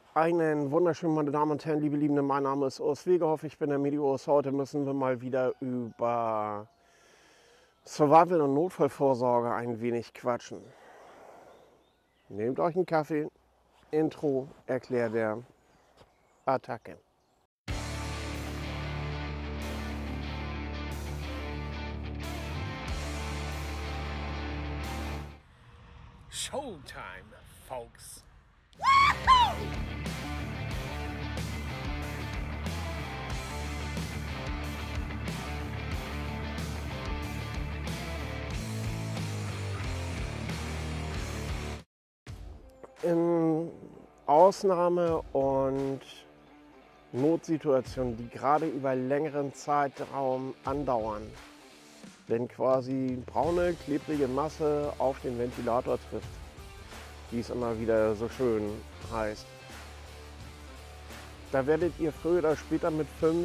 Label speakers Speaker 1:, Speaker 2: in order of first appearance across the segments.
Speaker 1: Einen wunderschönen, meine Damen und Herren, liebe Liebende, mein Name ist Urs Wegehoff, ich bin der Medius. Heute müssen wir mal wieder über Survival- und Notfallvorsorge ein wenig quatschen. Nehmt euch einen Kaffee, Intro erklärt der Attacke.
Speaker 2: Showtime, folks.
Speaker 1: In Ausnahme- und Notsituationen, die gerade über längeren Zeitraum andauern, wenn quasi braune, klebrige Masse auf den Ventilator trifft, wie es immer wieder so schön heißt, da werdet ihr früher oder später mit 5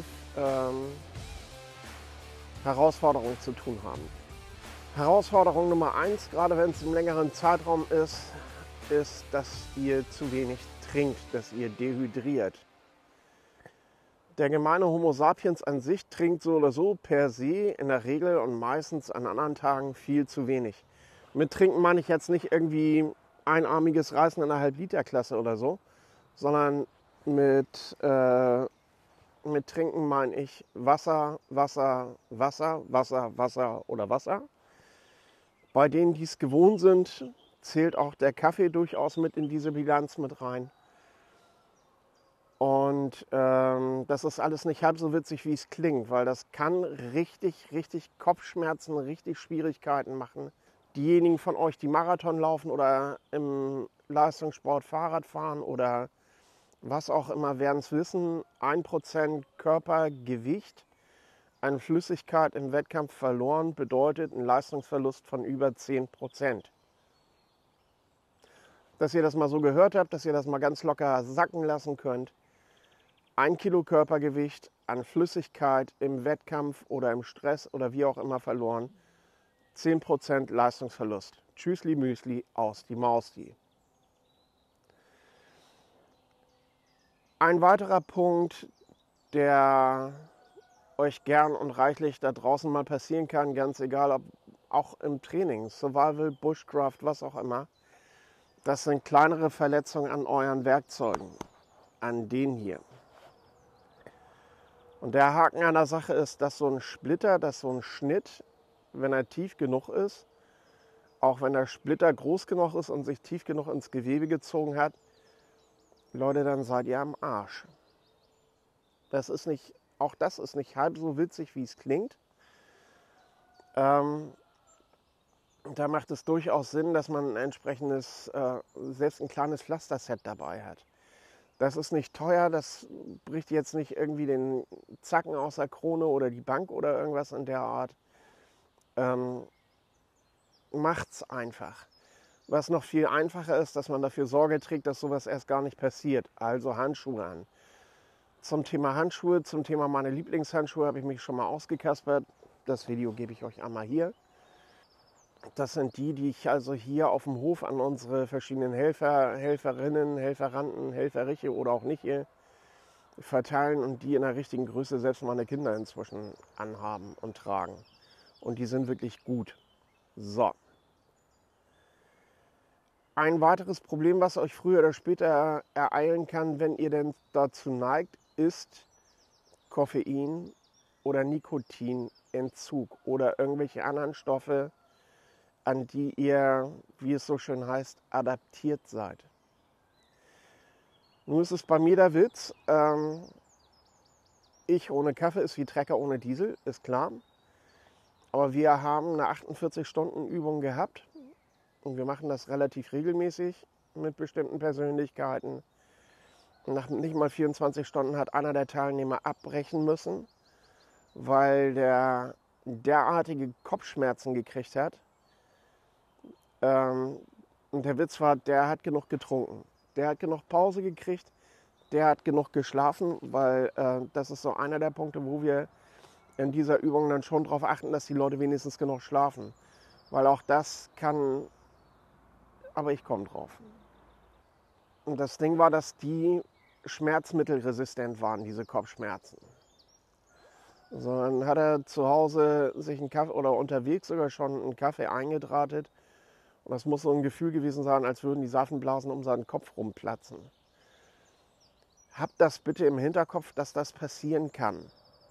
Speaker 1: Herausforderungen zu tun haben. Herausforderung Nummer 1, gerade wenn es im längeren Zeitraum ist, dass ihr zu wenig trinkt, dass ihr dehydriert. Der gemeine Homo sapiens an sich trinkt so oder so per se in der Regel und meistens an anderen Tagen viel zu wenig. Mit trinken meine ich jetzt nicht irgendwie einarmiges Reißen in der Halb-Liter-Klasse oder so, sondern mit trinken meine ich Wasser, Wasser, Wasser, Wasser, Wasser oder Wasser. Bei denen, die es gewohnt sind, zählt auch der Kaffee durchaus mit in diese Bilanz mit rein. Und das ist alles nicht halb so witzig, wie es klingt, weil das kann richtig, richtig Kopfschmerzen, richtig Schwierigkeiten machen. Diejenigen von euch, die Marathon laufen oder im Leistungssport Fahrrad fahren oder was auch immer, werden es wissen, 1% Körpergewicht an Flüssigkeit im Wettkampf verloren bedeutet einen Leistungsverlust von über 10%. Dass ihr das mal so gehört habt, dass ihr das mal ganz locker sacken lassen könnt. 1 Kilo Körpergewicht an Flüssigkeit im Wettkampf oder im Stress oder wie auch immer verloren. 10% Leistungsverlust. Tschüssli Müsli, aus die Maus die. Ein weiterer Punkt, der euch gern und reichlich da draußen mal passieren kann, ganz egal, ob auch im Training, Survival, Bushcraft, was auch immer, das sind kleinere Verletzungen an euren Werkzeugen, an denen hier. Und der Haken an der Sache ist, dass so ein Splitter, dass so ein Schnitt, wenn er tief genug ist, auch wenn der Splitter groß genug ist und sich tief genug ins Gewebe gezogen hat, Leute, dann seid ihr am Arsch. Auch das ist nicht halb so witzig, wie es klingt. Da macht es durchaus Sinn, dass man ein entsprechendes, selbst ein kleines Pflasterset dabei hat. Das ist nicht teuer, das bricht jetzt nicht irgendwie den Zacken aus der Krone oder die Bank oder irgendwas in der Art. Macht's einfach. Was noch viel einfacher ist, dass man dafür Sorge trägt, dass sowas erst gar nicht passiert. Also Handschuhe an. Zum Thema Handschuhe, zum Thema meine Lieblingshandschuhe habe ich mich schon mal ausgekaspert. Das Video gebe ich euch einmal hier. Das sind die ich also hier auf dem Hof an unsere verschiedenen Helfer, Helferinnen, Helferanten, Helferiche oder auch nicht hier verteilen und die in der richtigen Größe selbst meine Kinder inzwischen anhaben und tragen. Und die sind wirklich gut. So. Ein weiteres Problem, was euch früher oder später ereilen kann, wenn ihr denn dazu neigt, ist Koffein oder Nikotinentzug oder irgendwelche anderen Stoffe, an die ihr, wie es so schön heißt, adaptiert seid. Nun ist es bei mir der Witz, ich ohne Kaffee ist wie Trecker ohne Diesel, ist klar. Aber wir haben eine 48-Stunden-Übung gehabt und wir machen das relativ regelmäßig mit bestimmten Persönlichkeiten. Und nach nicht mal 24 Stunden hat einer der Teilnehmer abbrechen müssen, weil der derartige Kopfschmerzen gekriegt hat. Und der Witz war, der hat genug getrunken. Der hat genug Pause gekriegt, der hat genug geschlafen, weil das ist so einer der Punkte, wo wir in dieser Übung dann schon darauf achten, dass die Leute wenigstens genug schlafen. Weil auch das aber ich komme drauf. Und das Ding war, dass die schmerzmittelresistent waren, diese Kopfschmerzen. So, dann hat er zu Hause sich einen Kaffee oder unterwegs sogar schon einen Kaffee eingedrahtet. Und das muss so ein Gefühl gewesen sein, als würden die Seifenblasen um seinen Kopf rumplatzen. Habt das bitte im Hinterkopf, dass das passieren kann.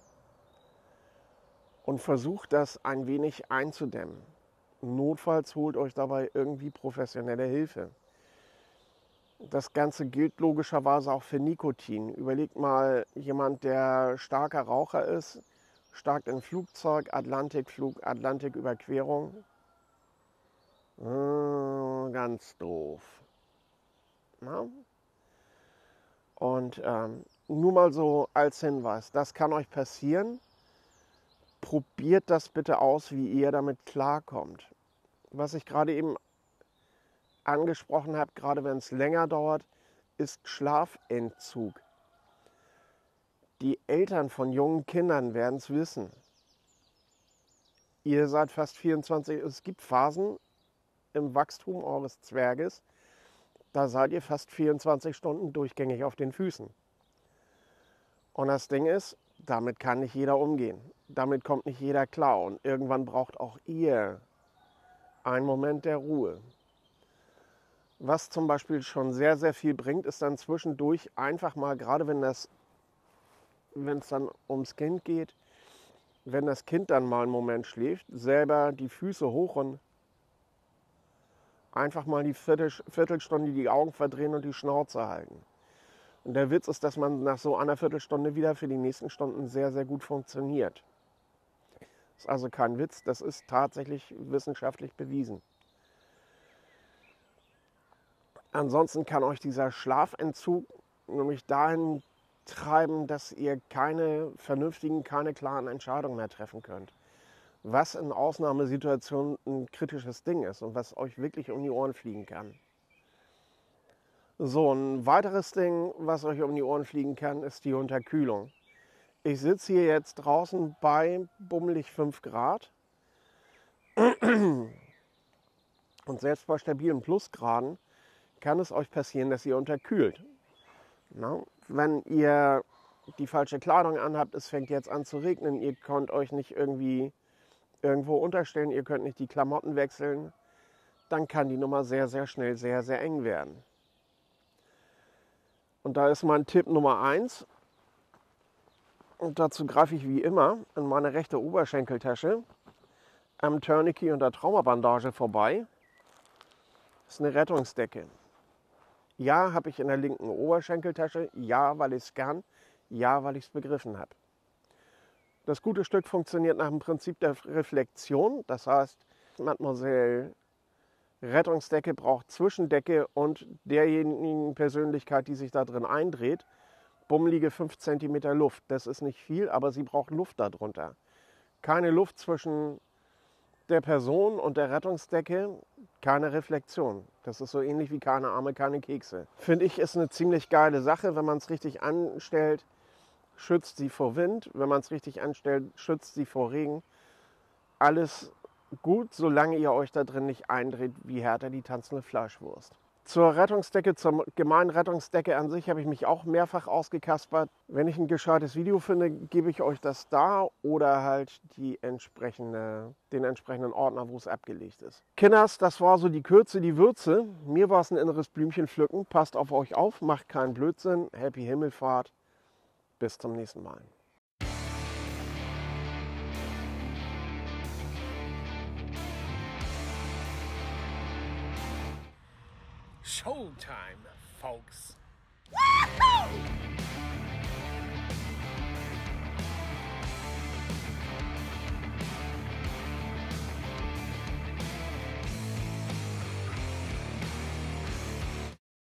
Speaker 1: Und versucht das ein wenig einzudämmen. Notfalls holt euch dabei irgendwie professionelle Hilfe. Das Ganze gilt logischerweise auch für Nikotin. Überlegt mal, jemand, der starker Raucher ist, steigt in ein Flugzeug, Atlantikflug, Atlantiküberquerung. Ganz doof. Na? Und nur mal so als Hinweis, das kann euch passieren. Probiert das bitte aus, wie ihr damit klarkommt. Was ich gerade eben angesprochen habe, gerade wenn es länger dauert, ist Schlafentzug. Die Eltern von jungen Kindern werden es wissen. Ihr seid fast 24, es gibt Phasen im Wachstum eures Zwerges, da seid ihr fast 24 Stunden durchgängig auf den Füßen. Und das Ding ist, damit kann nicht jeder umgehen. Damit kommt nicht jeder klar. Und irgendwann braucht auch ihr einen Moment der Ruhe. Was zum Beispiel schon sehr, sehr viel bringt, ist dann zwischendurch einfach mal, gerade wenn es dann ums Kind geht, wenn das Kind dann mal einen Moment schläft, selber die Füße hoch und einfach mal die Viertelstunde die Augen verdrehen und die Schnauze halten. Und der Witz ist, dass man nach so einer Viertelstunde wieder für die nächsten Stunden sehr, sehr gut funktioniert. Das ist also kein Witz, das ist tatsächlich wissenschaftlich bewiesen. Ansonsten kann euch dieser Schlafentzug nämlich dahin treiben, dass ihr keine vernünftigen, keine klaren Entscheidungen mehr treffen könnt. Was in Ausnahmesituationen ein kritisches Ding ist und was euch wirklich um die Ohren fliegen kann. So, ein weiteres Ding, was euch um die Ohren fliegen kann, ist die Unterkühlung. Ich sitze hier jetzt draußen bei bummelig 5 Grad und selbst bei stabilen Plusgraden kann es euch passieren, dass ihr unterkühlt. Na, wenn ihr die falsche Kleidung anhabt, es fängt jetzt an zu regnen, ihr könnt euch nicht irgendwie irgendwo unterstellen, ihr könnt nicht die Klamotten wechseln, dann kann die Nummer sehr, sehr schnell sehr, sehr eng werden. Und da ist mein Tipp Nummer 1. Und dazu greife ich wie immer in meine rechte Oberschenkeltasche am Tourniquet und der Traumabandage vorbei. Das ist eine Rettungsdecke. Ja, habe ich in der linken Oberschenkeltasche. Ja, weil ich es kann. Ja, weil ich es begriffen habe. Das gute Stück funktioniert nach dem Prinzip der Reflexion. Das heißt, Mademoiselle Rettungsdecke braucht Zwischendecke und derjenigen Persönlichkeit, die sich da drin eindreht, bummelige 5 cm Luft. Das ist nicht viel, aber sie braucht Luft darunter. Keine Luft zwischen der Person und der Rettungsdecke, keine Reflexion. Das ist so ähnlich wie keine Arme, keine Kekse. Finde ich, ist eine ziemlich geile Sache. Wenn man es richtig anstellt, schützt sie vor Wind. Wenn man es richtig anstellt, schützt sie vor Regen. Alles gut, solange ihr euch da drin nicht eindreht, wie härter die tanzende Fleischwurst. Zur Rettungsdecke, zur gemeinen Rettungsdecke an sich habe ich mich auch mehrfach ausgekaspert. Wenn ich ein gescheites Video finde, gebe ich euch das da oder halt den entsprechenden Ordner, wo es abgelegt ist. Kinders, das war so die Kürze, die Würze. Mir war es ein inneres Blümchen pflücken. Passt auf euch auf, macht keinen Blödsinn. Happy Himmelfahrt. Bis zum nächsten Mal.
Speaker 2: Showtime, folks. Woo-hoo!